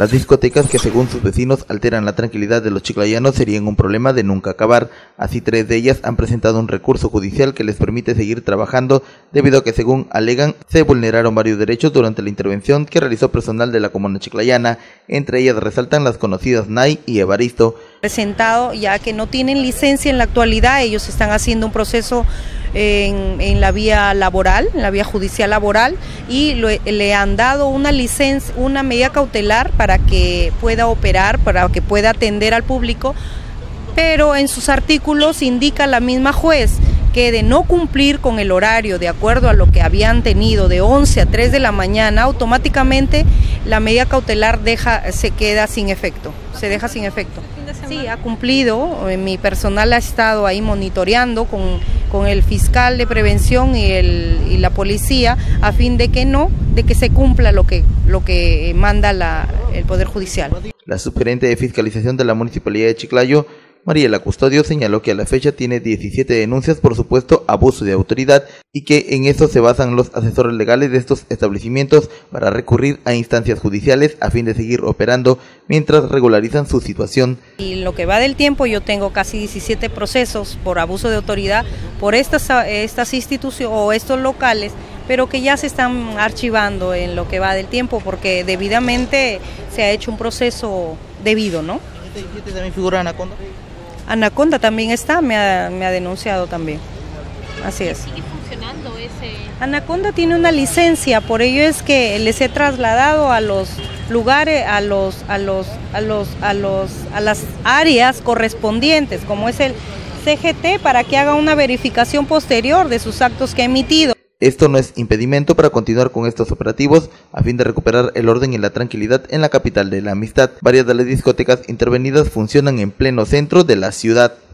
Las discotecas que según sus vecinos alteran la tranquilidad de los chiclayanos serían un problema de nunca acabar. Así 3 de ellas han presentado un recurso judicial que les permite seguir trabajando debido a que según alegan se vulneraron varios derechos durante la intervención que realizó personal de la comuna chiclayana. Entre ellas resaltan las conocidas Nay y Evaristo. Presentado ya que no tienen licencia en la actualidad, ellos están haciendo un proceso en la vía laboral, en la vía judicial laboral, y le han dado una licencia, una medida cautelar para que pueda operar, para que pueda atender al público, pero en sus artículos indica la misma juez que de no cumplir con el horario de acuerdo a lo que habían tenido de 11 a 3 de la mañana, automáticamente la medida cautelar se queda sin efecto, se deja sin efecto. Sí, ha cumplido, mi personal ha estado ahí monitoreando con el fiscal de prevención y la policía a fin de que se cumpla lo que manda el Poder Judicial. La subgerente de fiscalización de la Municipalidad de Chiclayo, Mariela Custodio, señaló que a la fecha tiene 17 denuncias por supuesto abuso de autoridad y que en eso se basan los asesores legales de estos establecimientos para recurrir a instancias judiciales a fin de seguir operando mientras regularizan su situación. Y en lo que va del tiempo yo tengo casi 17 procesos por abuso de autoridad por estas instituciones o estos locales, pero que ya se están archivando en lo que va del tiempo porque debidamente se ha hecho un proceso debido, ¿no? ¿17 también figura Anaconda? Anaconda también está, me ha denunciado también. Así es. ¿Sigue funcionando ese? Anaconda tiene una licencia, por ello es que les he trasladado a los lugares, a las áreas correspondientes, como es el CGT, para que haga una verificación posterior de sus actos que ha emitido. Esto no es impedimento para continuar con estos operativos a fin de recuperar el orden y la tranquilidad en la capital de la amistad. Varias de las discotecas intervenidas funcionan en pleno centro de la ciudad.